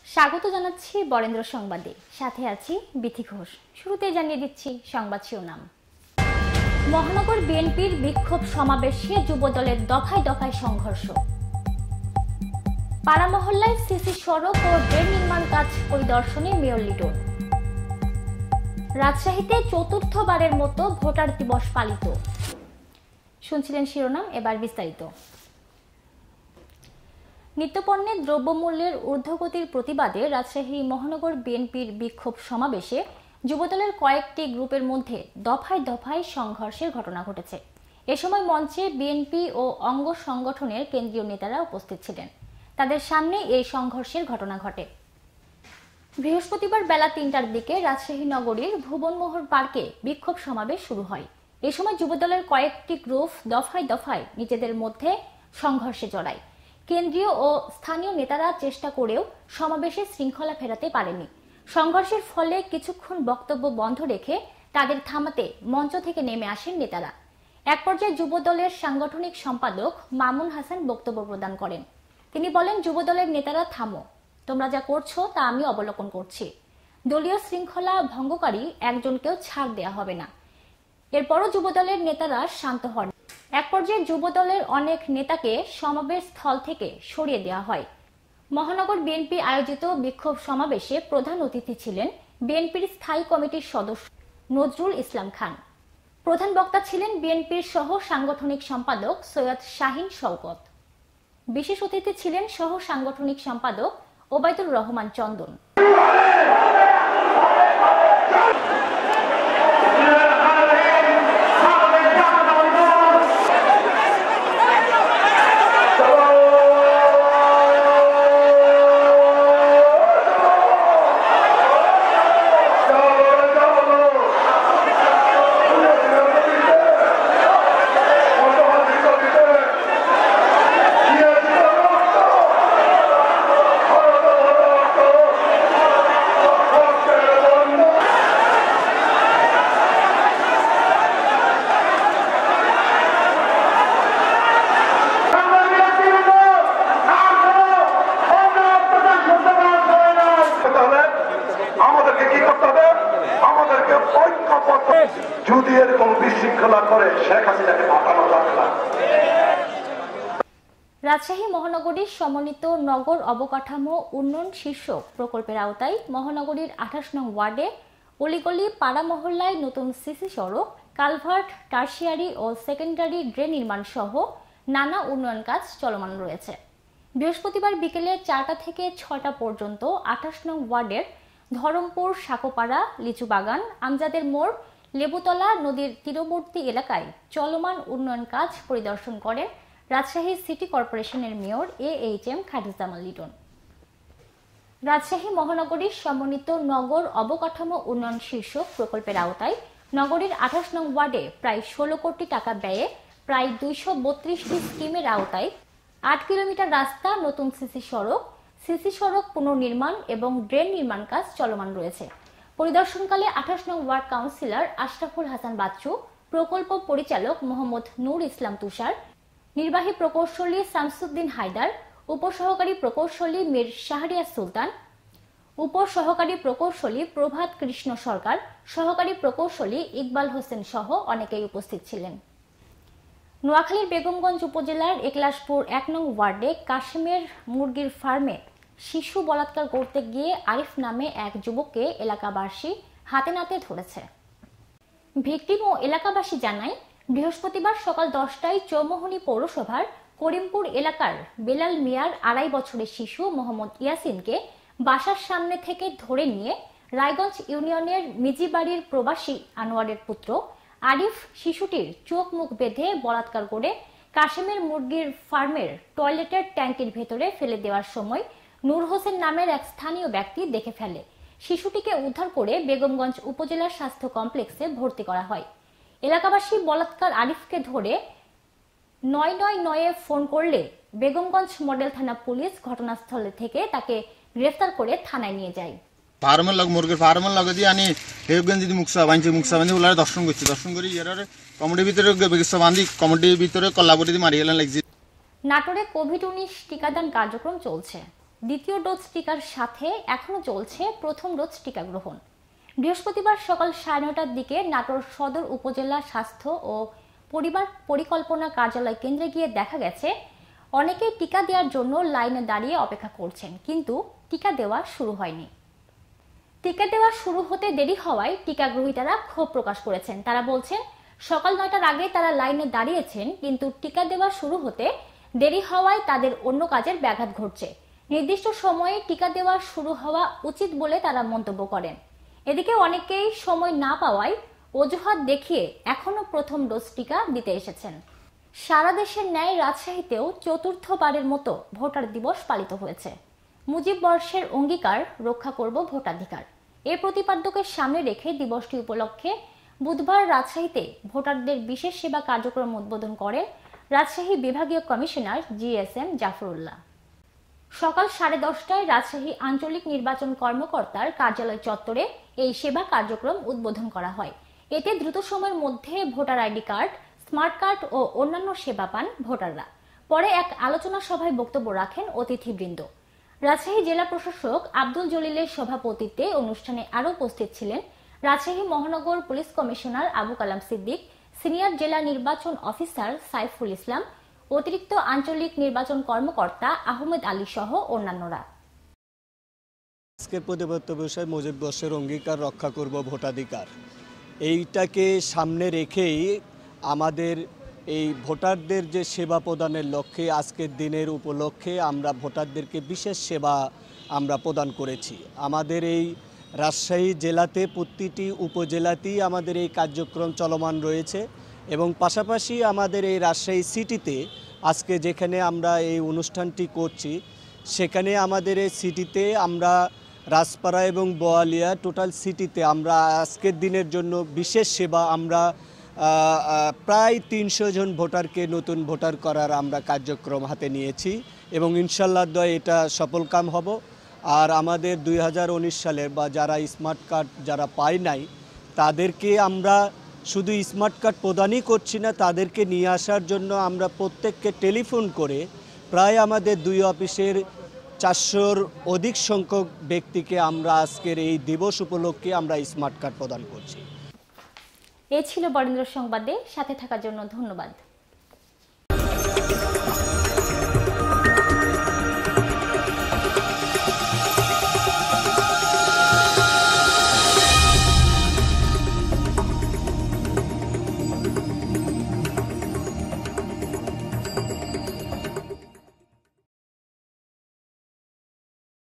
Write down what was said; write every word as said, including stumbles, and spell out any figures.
স্বাগত জানাচ্ছি বরেন্দ্র সংবাদে, সাথে আছি বিথি ঘোষ। শুরুতেই জানিয়ে দিচ্ছি সংবাদ শিরোনাম। মহানগর বিএনপির বিক্ষোভ সমাবেশে যুবদলের দফায় দফায় সংঘর্ষ। পাড়া মহল্লায় সিসি সড়ক ও ড্রেন নির্মাণ কাজ পরিদর্শনে মেয়র লিটন। রাজশাহীতে চতুর্থবারের মতো ভোটার দিবস পালিত। শুনছিলেন শিরোনাম, এবার বিস্তারিত। নিত্যপণ্যের দ্রব্যমূল্যের ঊর্ধ্বগতির প্রতিবাদে রাজশাহী মহানগর বিএনপির বিক্ষোভ সমাবেশে যুবদলের কয়েকটি গ্রুপের মধ্যে দফায় দফায় সংঘর্ষের ঘটনা ঘটেছে। এ সময় মঞ্চে বিএনপি ও অঙ্গ সংগঠনের কেন্দ্রীয় নেতারা উপস্থিত ছিলেন। তাদের সামনে এই সংঘর্ষের ঘটনা ঘটে। বৃহস্পতিবার বেলা তিনটার দিকে রাজশাহী নগরীর ভুবনমোহন পার্কে বিক্ষোভ সমাবেশ শুরু হয়। এ সময় যুবদলের কয়েকটি গ্রুপ দফায় দফায় নিজেদের মধ্যে সংঘর্ষে জড়ায়। কেন্দ্রীয় ও স্থানীয় নেতারা চেষ্টা করেও সমাবেশে শৃঙ্খলা ফেরাতে পারেনি। সংঘর্ষের ফলে কিছুক্ষণ বক্তব্য বন্ধ রেখে তাদের থামাতে মঞ্চ থেকে নেমে আসেন নেতারা। এক পর্যায়ে যুবদলের সাংগঠনিক সম্পাদক মামুন হাসান বক্তব্য প্রদান করেন। তিনি বলেন, যুবদলের নেতারা থামো, তোমরা যা করছো তা আমি অবলোকন করছি। দলীয় শৃঙ্খলা ভঙ্গকারী একজনকেও ছাড় দেয়া হবে না। এরপরও যুবদলের নেতারা শান্ত হন। এক পর্যায়ে যুবদলের অনেক নেতাকে সমাবেশ স্থল থেকে সরিয়ে দেওয়া হয়। মহানগর বিএনপি আয়োজিত বিক্ষোভ সমাবেশে প্রধান অতিথি ছিলেন বিএনপির স্থায়ী কমিটির সদস্য নজরুল ইসলাম খান। প্রধান বক্তা ছিলেন বিএনপির সহ সাংগঠনিক সম্পাদক সৈয়দ শাহিন শওকত। বিশেষ অতিথি ছিলেন সহ সাংগঠনিক সম্পাদক ওবায়দুর রহমান চন্দন। যদি এরকম বিশৃঙ্খলা করে শেখ হাসিনাকে পাঠানো যাবে না। রাজশাহী মহানগরীর সমন্বিত নগর অবকাঠামো উন্নয়ন শীর্ষক প্রকল্পের আওতায় মহানগরীর আঠাশ নং ওয়ার্ডে অলিগলি পাড়া মহল্লায় নতুন সিসি সড়ক, কালভার্ট, টার্সিয়ারি ও সেকেন্ডারি ড্রেন নির্মাণ সহ নানা উন্নয়ন কাজ চলমান রয়েছে। বৃহস্পতিবার বিকেলে চারটা থেকে ছয়টা পর্যন্ত আঠাশ নং ওয়ার্ডের ধরমপুর, সাকোপাড়া, লিচুবাগান, আমজাদের মোড়, লেবুতলা নদীর তীরবর্তী এলাকায় চলমান উন্নয়ন কাজ পরিদর্শন করেন রাজশাহী সিটি কর্পোরেশনের mayor A H M Khairuzzaman Liton. Rajshahi মহানগরীর সমন্বিত নগর অবকাঠামো উন্নয়ন শীর্ষক প্রকল্পের আওতায় নগরীর আঠাশ নং ওয়ার্ডে প্রায় ষোলো কোটি টাকা ব্যয়ে প্রায় দুইশো বত্রিশটি স্কিমের আওতায় আট কিলোমিটার রাস্তা, নতুন সিসি সড়ক, সিসি সড়ক পুনর্নির্মাণ এবং ড্রেন নির্মাণ কাজ চলমান রয়েছে। পরিদর্শনকালে আঠাশ নং ওয়ার্ড কাউন্সিলর আশরাফুল হাসান বাচ্চু, প্রকল্প পরিচালক মোহাম্মদ নূর ইসলাম তুষার, নির্বাহী প্রকৌশলী শামসুদ্দিন হায়দার, উপসহকারী প্রকৌশলী মীর শাহরিয়ার সুলতান, উপসহকারী প্রকৌশলী প্রভাত কৃষ্ণ সরকার, সহকারী প্রকৌশলী ইকবাল হোসেন সহ অনেকেই উপস্থিত ছিলেন। নোয়াখালীর বেগমগঞ্জ উপজেলার একলাশপুর এক নং ওয়ার্ডে কাশেমের মুরগির ফার্মে শিশু বলাৎকার করতে গিয়ে আরিফ নামে এক যুবককে এলাকাবাসী হাতে নাতে ধরেছে। ভিকটিম ও এলাকাবাসী জানায়, বৃহস্পতিবার সকাল দশটায় চৌমোহনী পৌরসভার করিমপুর এলাকার বেলাল মিয়ার আড়াই বছরের শিশু মোহাম্মদ ইয়াসিনকে বাসার সামনে থেকে ধরে নিয়ে রায়গঞ্জ ইউনিয়নের মিজিবাড়ির প্রবাসী আনোয়ারের পুত্র আরিফ শিশুটির চোখ মুখ বেঁধে বলাৎকার করে কাশেমের মুরগির ফার্মের টয়লেটের ট্যাঙ্কির ভেতরে ফেলে দেওয়ার সময় নূর হোসেন নামের এক স্থানীয় ব্যক্তি দেখে ফেলে। শিশুটিকে উদ্ধার করে বেগমগঞ্জ উপজেলা স্বাস্থ্য কমপ্লেক্সে ভর্তি করা হয়। এলাকাবাসী বলাৎকার আরিফকে ধরে নয় নয় নয়ে ফোন করলে বেগমগঞ্জ মডেল থানা পুলিশ ঘটনাস্থলে থেকে তাকে গ্রেফতার করে থানায় নিয়ে যায়। ফার্মের লগ মুরগির ফার্মের লগে দিয়ে আনি হেগন যদি মুকসা বাঁধছে মুকসা বাঁধে ওলারে দর্শন করছি দর্শন করি এর কমিটির ভিতরে বেগসা বাঁধি কমিটির ভিতরে কল্লাবটি দিয়ে মারি গেলেন লাগছে। নাটোরে কোভিড উনিশ টিকাদান কার্যক্রম চলছে। দ্বিতীয় ডোজ টিকার সাথে এখনও চলছে প্রথম ডোজ টিকা গ্রহণ। বৃহস্পতিবার সকাল সাড়ে নটার দিকে নাটোর সদর উপজেলা স্বাস্থ্য ও পরিবার পরিকল্পনা কার্যালয় কেন্দ্রে গিয়ে দেখা গেছে অনেকেই টিকা দেওয়ার জন্য লাইনে দাঁড়িয়ে অপেক্ষা করছেন, কিন্তু টিকা দেওয়া শুরু হয়নি। টিকা দেওয়া শুরু হতে দেরি হওয়ায় টিকা গ্রহীতারা ক্ষোভ প্রকাশ করেছেন। তারা বলছেন, সকাল নয়টার আগে তারা লাইনে দাঁড়িয়েছেন, কিন্তু টিকা দেওয়া শুরু হতে দেরি হওয়ায় তাদের অন্য কাজের ব্যাঘাত ঘটছে। নির্দিষ্ট সময়ে টিকা দেওয়া শুরু হওয়া উচিত বলে তারা মন্তব্য করেন। এদিকে অনেকেই সময় না পাওয়ায় অজুহাত দেখিয়ে এখনো প্রথম ডোজ টিকা দিতে এসেছেন। সারা দেশের ন্যায় রাজশাহীতেও চতুর্থবারের মতো ভোটার দিবস পালিত হয়েছে। মুজিব বর্ষের অঙ্গীকার রক্ষা করব ভোটাধিকার, এ প্রতিপাদ্যকে সামনে রেখে দিবসটি উপলক্ষে বুধবার রাজশাহীতে ভোটারদের বিশেষ সেবা কার্যক্রম উদ্বোধন করেন রাজশাহী বিভাগীয় commissioner G S M Zafrullah. সকাল সাড়ে দশটায় রাজশাহী আঞ্চলিক নির্বাচন কর্মকর্তার কার্যালয় চত্বরে এই সেবা কার্যক্রম উদ্বোধন করা হয়। এতে দ্রুত সময়ের মধ্যে voter ID card, smart card ও অন্যান্য সেবা পান ভোটাররা। পরে এক আলোচনা সভায় বক্তব্য রাখেন অতিথিবৃন্দ। রাজশাহী জেলা প্রশাসক আব্দুল জলিলের সভাপতিত্বে অনুষ্ঠানে আরও উপস্থিত ছিলেন রাজশাহী মহানগর police commissioner Abu Kalam Siddique, senior জেলা নির্বাচন অফিসার সাইফুল ইসলাম, অতিরিক্ত আঞ্চলিক নির্বাচন কর্মকর্তা আহমেদ আলী সহ অন্যান্যরা। আজকের প্রতিপাদ্য বিষয় মুজিব বর্ষের অঙ্গীকার রক্ষা করব ভোটাধিকার, এইটাকে সামনে রেখেই আমাদের এই ভোটারদের যে সেবা প্রদানের লক্ষ্যে আজকের দিনের উপলক্ষে আমরা ভোটারদেরকে বিশেষ সেবা আমরা প্রদান করেছি। আমাদের এই রাজশাহী জেলাতে প্রতিটি উপজেলাতেই আমাদের এই কার্যক্রম চলমান রয়েছে এবং পাশাপাশি আমাদের এই রাজশাহী সিটিতে আজকে যেখানে আমরা এই অনুষ্ঠানটি করছি সেখানে আমাদের এই সিটিতে আমরা রাজপাড়া এবং বোয়ালিয়া টোটাল সিটিতে আমরা আজকের দিনের জন্য বিশেষ সেবা আমরা প্রায় তিনশো জন ভোটারকে নতুন ভোটার করার আমরা কার্যক্রম হাতে নিয়েছি এবং ইনশাল্লাহ দয় এটা সফলকাম হব। আর আমাদের দুই হাজার উনিশ সালের বা যারা স্মার্ট কার্ড যারা পায় নাই তাদেরকে আমরা শুধু স্মার্ট কার্ড প্রদানই করছি না, তাদেরকে নিয়ে আসার জন্য আমরা প্রত্যেককে টেলিফোন করে প্রায় আমাদের দুই অফিসের চারশোর অধিক সংখ্যক ব্যক্তিকে আমরা আজকের এই দিবস উপলক্ষে আমরা স্মার্ট কার্ড প্রদান করছি। এ ছিল বরেন্দ্র সংবাদে, সাথে থাকার জন্য ধন্যবাদ।